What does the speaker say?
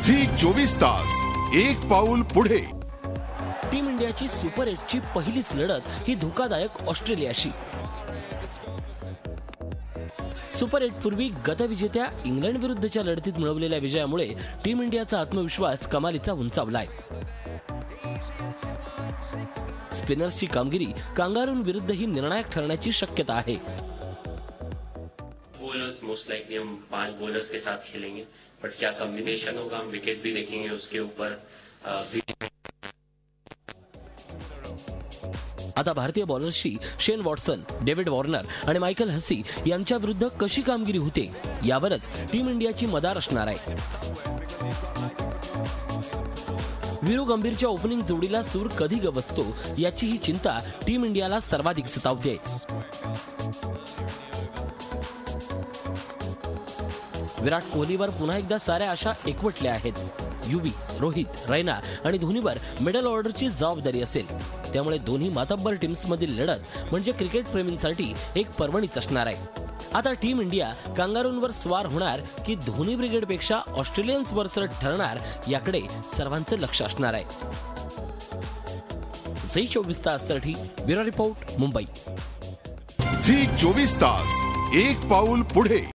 Zee 24 तास एक पाऊल पुढे। टीम इंडियाची सुपर 8ची पहिलीच लढत ही धोकादायक ऑस्ट्रेलियाशी। सुपर 8 पूर्वी गतविजेत्या इंग्लंड विरुद्धच्या लढतीत मिळवलेल्या विजयामुळे टीम इंडियाचा आत्मविश्वास कमालीचा उंचावलाय। स्पिनर्सची कामगिरी कांगारूंविरुद्ध ही निर्णायक ठरण्याची शक्यता आहे। बॉलर्स मोस्ट लाइकली हम 5 बॉलर्स के साथ खेलेंगे, बट क्या कॉम्बिनेशन होगा हम विकेट भी देखेंगे उसके ऊपर। आता भारतीय बॉलर्सची शेन वॉटसन, डेव्हिड वॉर्नर आणि मायकल हसी यांच्या विरुद्ध कशी कामगिरी होते यावरच टीम इंडियाची मदार असणार आहे। वीरू गंभीरच्या ओपनिंग जोडीला सूर कधी गवसतो याची ही चिंता टीम इंडियाला सर्वाधिक सतावते। विराट कोहलीवर पुन्हा एकदा साऱ्या आशा एकवटल्या आहेत। युवी, रोहित, रैना आणि धोनीवर मिडल ऑर्डरची जबाबदारी असेल, त्यामुळे दोन्ही मातब्बर टीम्समधील लढत म्हणजे क्रिकेट प्रेमींसाठी एक पर्वणीच असणार आहे। आता टीम इंडिया कांगारूंवर स्वार होणार की धोनी ब्रिगेडपेक्षा ऑस्ट्रेलियन्स वरचढ ठरणार याकडे सर्वांचं लक्ष असणार आहे। झी 24 ताससाठी ब्युरो रिपोर्ट, मुंबई। झी 24 तास एक पाऊल पुढे।